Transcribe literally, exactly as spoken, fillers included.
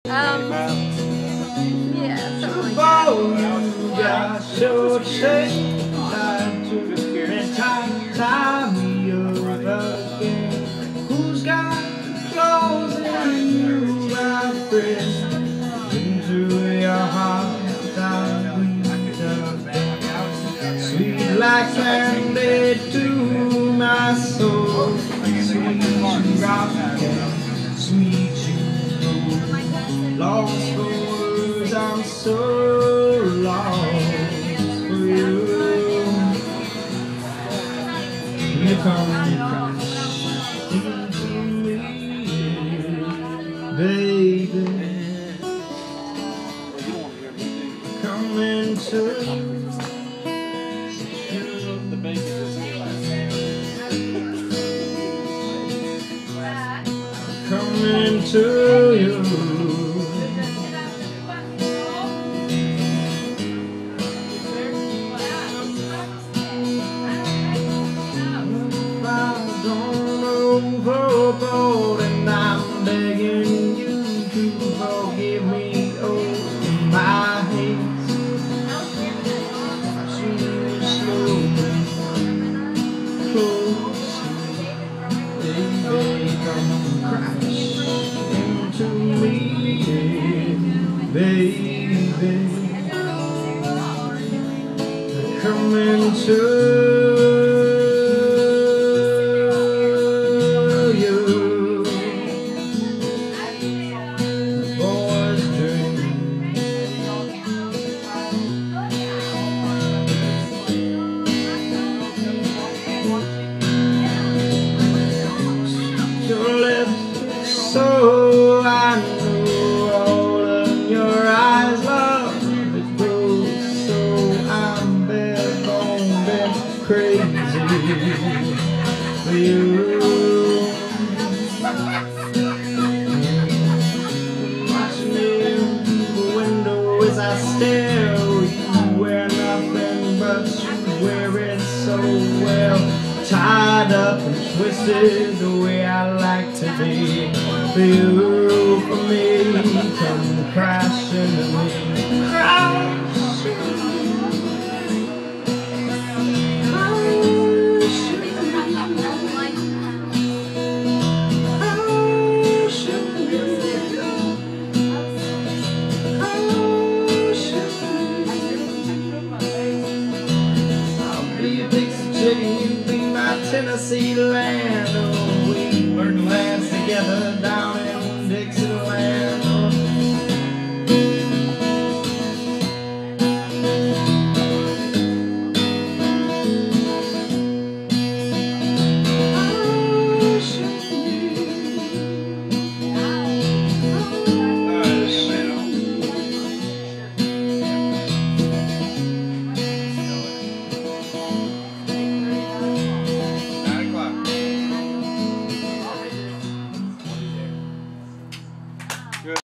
Um, yeah, something like You got your shape tied to the time, time me up again. Who's got clothes in you, my friend? Into your heart, down sweet like candy to my soul. Sweet rock, sweet you, lost for words, I'm so lost for you. You come into me, baby. Come into Come into you. I've gone overboard and I'm begging you to forgive me. Oh, my haste too slowly close, baby, come crash into me, baby, come into your lips, so I know all of your eyes love it grows, so I'm bare bone, bare crazy for you. Watch me in the window as I stare. You wear nothing but you wear it so well, tied up and twisted the way I like to be. For you, for me.